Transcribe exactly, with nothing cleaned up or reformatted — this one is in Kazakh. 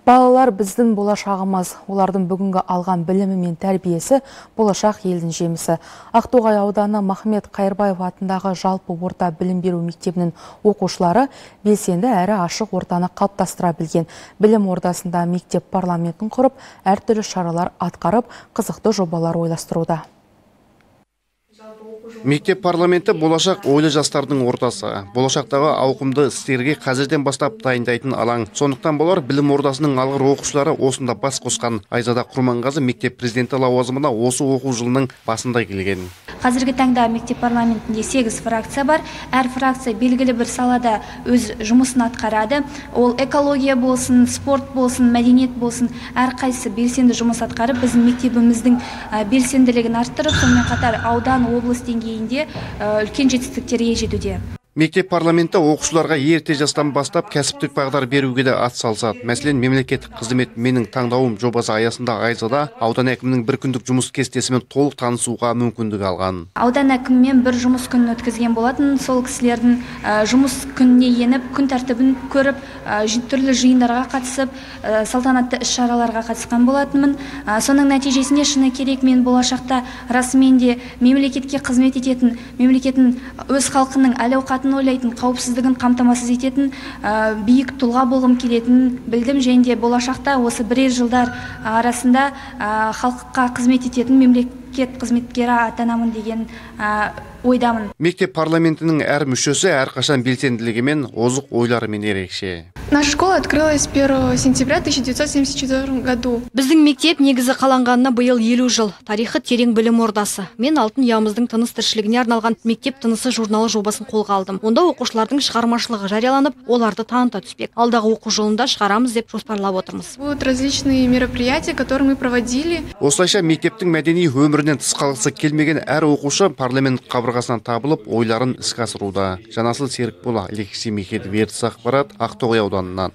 Балалар біздің болашағымыз, олардың бүгінгі алған білімі мен тәрбиесі болашақ елдің жемісі. Ақтоғай ауданы Махмет Қайырбаев атындағы жалпы орта білім беру мектебінің оқушылары белсенді әрі ашық ортаны қалыптастыра білген. Білім ордасында мектеп парламентін құрып, әртүрлі шаралар атқарып, қызықты жобалар ойластыруда. Мектеп парламенті болашақ ойлы жастардың ортасы. Болашақтағы ауқымды істерге қазірден бастап дайындайтын алаң. Сондықтан болар білім ордасының алғыр оқушылары осында бас қосқан. Айзада Құрманғазы мектеп президенті лауазымына осы оқу жылының басында келген. Қазіргі таңда мектеп парламентінде сегіз фракция бар. Әр фракция белгілі бір салада өз жұмысын атқарады. Ол экология болсын, спорт болсын, мәдениет болсын, әрқайсысы белсенді жұмыс атқарып, біздің мектебіміздің белсенділігін арттырып, сонымен қатар аудан, облыс деңгейінде үлкен жетістіктерге жетуде. Мектеп парламенті оқушыларға ерте жастан бастап кәсіптік бағдар беруге де ат салысады. Мәселен, мемлекеттік қызмет менің таңдауым жобасы аясында Айзада аудан әкімінің бір күндік жұмыс кестесімен толық танысуға мүмкіндік алған. Аудан әкімімен бір жұмыс күнін өткізген болатын. Сол кісілердің жұмыс күніне еніп, күн тәртібін көріп, түрлі жиындарға қатысып, салтанатты іс-шараларға қатысқан болатынмын. Соның нәтижесінде шыны керек, мен болашақта расымен де мемлекетке қызмет ететін, мемлекеттің өз халқының әл-ауқатын ойлайтын, қауіпсіздігін қамтамасыз ететін биік тұлға болғым келетінін білдім, және де болашақта осы бірер жылдар арасында халыққа қызмет ететін мемлекет қызметкері атанамын деген ойдамын. Мектеп парламентінің әр мүшесі әрқашан белсенділігімен, озық ойларымен ерекше. Наша школа открылась первого сентября тысяча девятьсот семьдесят четвёртого году. Біздің мектеп негізі қаланғанына биыл елу жыл. Тарихы терең білім ордасы. Мен алтын ұямыздың тыныс тіршілігіне арналған мектеп тынысы журналы жобасын қолға алдым. Онда оқушылардың шығармашылығы жарияланып, оларды таныта түспек. Алдағы оқу жылында шығарамыз деп жоспарлап отырмыз. Будут различные мероприятия, которые мы проводили. Осылайша мектептің мәдени өмірінен тыс қалғысы келмеген әр оқушы парламент қабырғасынан табылып, ойларын іске асыруда. Жанасыл Серікбол, Алексей Михедов, Ертіс ақпарат, Ақтоғай ауданынан.